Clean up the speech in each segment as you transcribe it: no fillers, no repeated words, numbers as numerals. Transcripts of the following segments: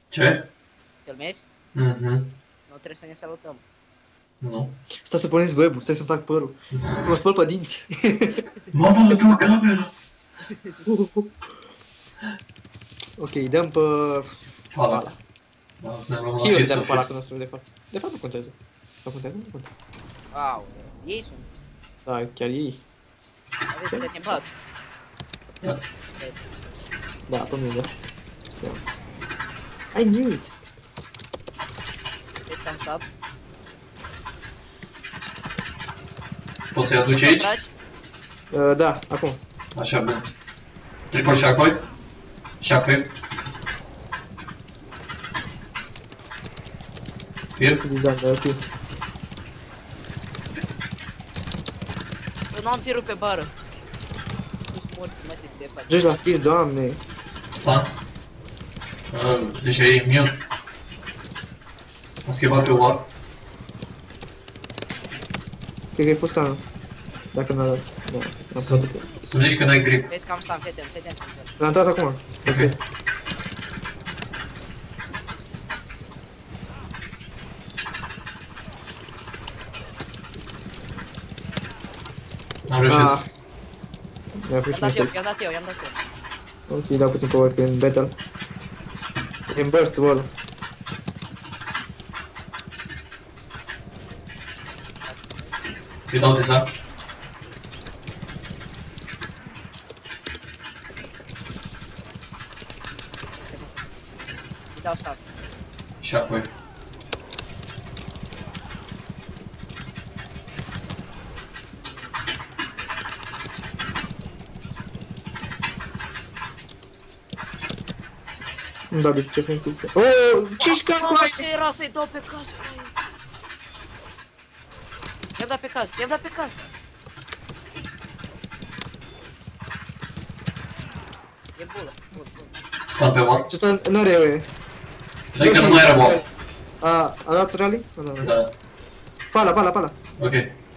Ce? Filmezi? Mhm. Nu trebuie să ne salutăm. Nu. Stai să pornesc web-ul, stai să fac părul. Să mă spăl pe dinți. Mama, dă camera! Ok, dăm pe... Pala. Da, să ne luăm la Și eu Fist dăm of pe Fury. palatul nostru, de fapt. De fapt nu contează. Sau contează? Nu contează. Au, ei sunt. Da, chiar ei. Aveți că ne bat. Da. Cred. Da, pe mine, da. Știam. I knew it. Vezi că am sub. Poți să-i aduci Să aici? tragi? Da, acum. Așa, bun. Triple shockwave. Shockwave. Fear. Să design, da, ok. Eu nu am firul pe bară. Nu sunt morți, mă, Stefan. Joci la fir, doamne. Stun. Deja e immune. Am schimbat pe war. Cred că e fost anul. Dacă n-a dat. Da, am Să- plăcut. Să-mi zici că n-ai grip. Vezi că am stan, feten. L-am intrat acum. Ok. N-am reușit. Mi-a pus I-am dat eu, mistake. i-am dat eu. Ok, dau puțin power că e în battle. E în burst-ul ăla. Îi dau design. Îi dau stan. Shockwave. Nu dau de defensiv. Oh, ce-și cap Mamă, ai? ce era să-i dau pe casă, băi? I-am dat pe casă, i-am dat pe casă. E bulă, bun. Stun pe war. Ce ăsta n-are UE. Zic că nu mai era war. A dat rally? Nu, nu. Da. Pala. Ok.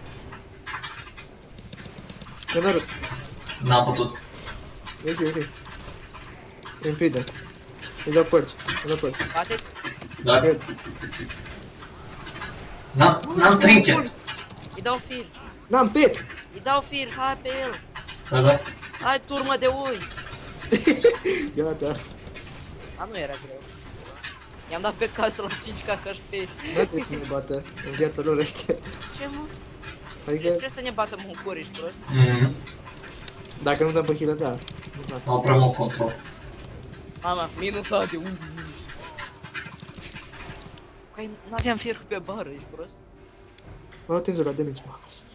Mi-a dat rus. N-am putut. Ok. E în freedom. Îi dau părci. Bateți? Da? Cred. N-am trinket. Îi dau fir. N-am pet. Îi dau fir, hai pe el. Da. Hai, turmă de ui. Gata. A, nu era greu. I-am dat pe casă la 5k HP. Nu trebuie să ne bată în viața lor ăștia. Ce, mă? Adică, Trebuie să ne bată muncuri, ești prost? Mhm. dacă nu dăm pe heal, da. Am prea mult control. Mama, minus A de unde minus? Păi, n-aveam fir pe bară, ești prost? Mă atenție la damage, mă.